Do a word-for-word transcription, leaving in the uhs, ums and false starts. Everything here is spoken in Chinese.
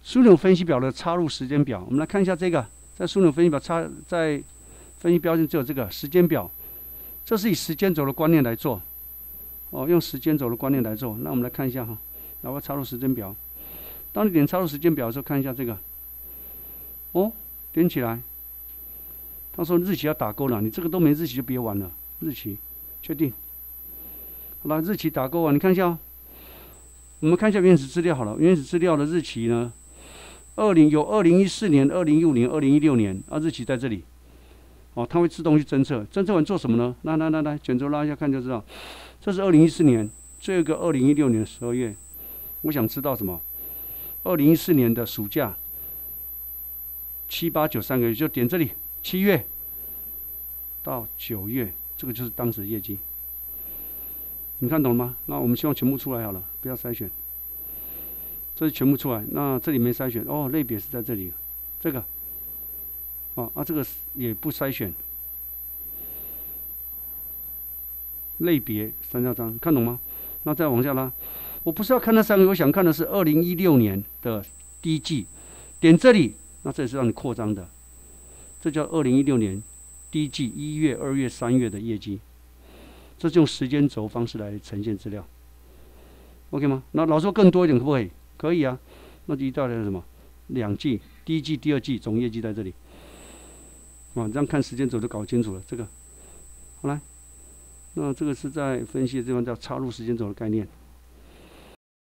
枢纽分析表的插入时间表，我们来看一下这个，在枢纽分析表插在分析标签只有这个时间表，这是以时间轴的观念来做，哦，用时间轴的观念来做。那我们来看一下哈，然后插入时间表。当你点插入时间表的时候，看一下这个，哦，点起来，他说日期要打勾了，你这个都没日期就别玩了，日期确定。好了，日期打勾啊，你看一下哦。我们看一下原始资料好了，原始资料的日期呢？二零有二零一四年、二零一五年、二零一六年啊，日期在这里。哦，它会自动去侦测，侦测完做什么呢？来来来来，卷轴拉一下看就知道。这是二零一四年，这个二零一六年十二月。我想知道什么？二零一四年的暑假，七八九三个月，就点这里，七月到九月，这个就是当时的业绩。你看懂了吗？那我们希望全部出来好了，不要筛选。这是全部出来，那这里没筛选哦，类别是在这里，这个，哦啊，这个也不筛选，类别三角章，看懂吗？那再往下拉，我不是要看那三个，我想看的是二零一六年的第一季，点这里，那这也是让你扩张的，这叫二零一六年第一季一月、二月、三月的业绩。这是用时间轴方式来呈现资料 ，OK 吗？那老说更多一点可不可以？可以啊。那就一到底是什么？两季，第一季、第二季总业绩在这里。啊，这样看时间轴就搞清楚了。这个，好来，那这个是在分析的地方叫插入时间轴的概念。